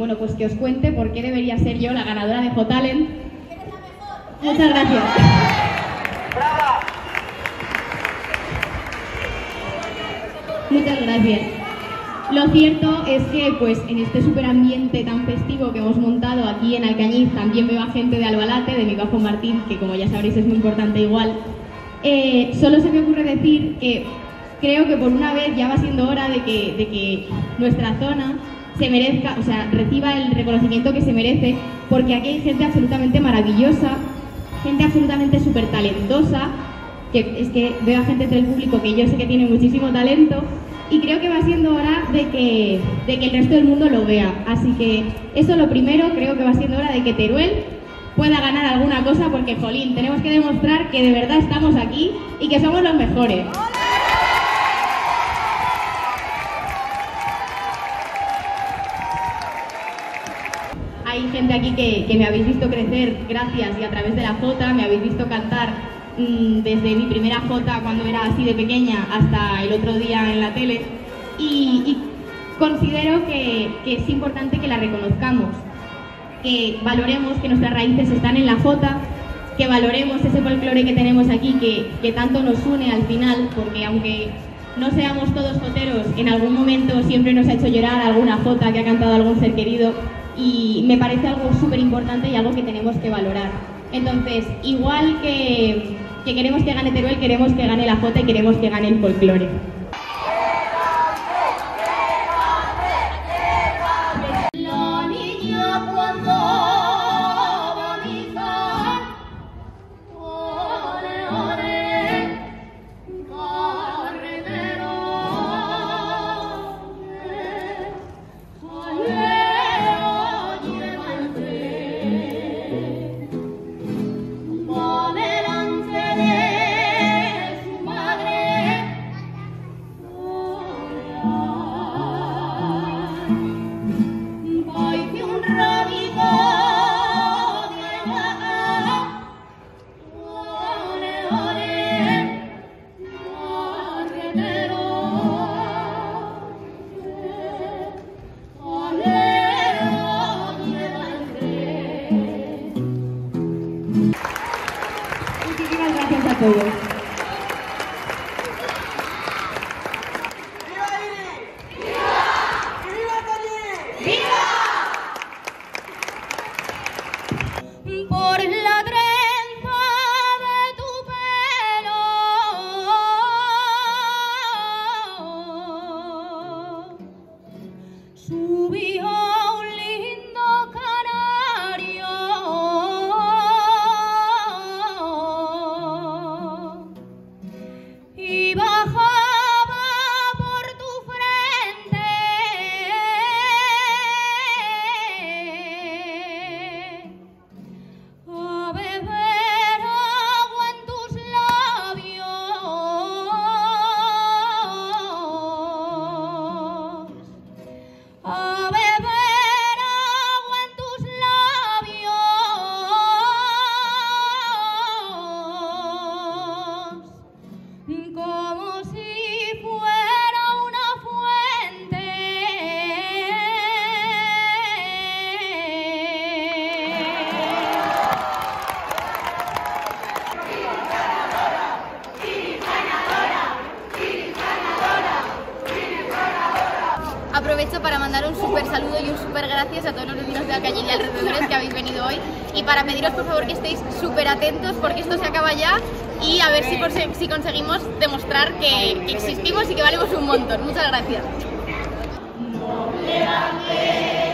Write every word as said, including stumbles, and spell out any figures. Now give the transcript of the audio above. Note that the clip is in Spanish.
bueno, pues que os cuente por qué debería ser yo la ganadora de Hot Talent. Muchas gracias. Muchas gracias. Lo cierto es que pues en este superambiente tan festivo que hemos montado aquí en Alcañiz también veo a gente de Albalate, de mi bajo Martín, que como ya sabréis es muy importante igual. Eh, solo se me ocurre decir que creo que por una vez ya va siendo hora de que, de que nuestra zona se merezca, o sea, reciba el reconocimiento que se merece, porque aquí hay gente absolutamente maravillosa, gente absolutamente súper talentosa, que es que veo a gente entre el público que yo sé que tiene muchísimo talento, y creo que va siendo hora de que, de que el resto del mundo lo vea. Así que eso lo primero, creo que va siendo hora de que Teruel pueda ganar alguna cosa, porque, jolín, tenemos que demostrar que de verdad estamos aquí y que somos los mejores. Hay gente aquí que, que me habéis visto crecer gracias y a través de la jota, me habéis visto cantar desde mi primera jota cuando era así de pequeña hasta el otro día en la tele, y, y considero que, que es importante que la reconozcamos, que valoremos que nuestras raíces están en la jota, que valoremos ese folclore que tenemos aquí, que, que tanto nos une al final, porque aunque no seamos todos joteros, en algún momento siempre nos ha hecho llorar alguna jota que ha cantado algún ser querido, y me parece algo súper importante y algo que tenemos que valorar. Entonces, igual que, que queremos que gane Teruel, queremos que gane la jota y queremos que gane el folclore. Muchísimas gracias a todos. Aprovecho para mandar un súper saludo y un súper gracias a todos los vecinos de Alcañiz y alrededores que habéis venido hoy, y para pediros por favor que estéis súper atentos porque esto se acaba ya, y a ver si, si conseguimos demostrar que, que existimos y que valemos un montón. Muchas gracias.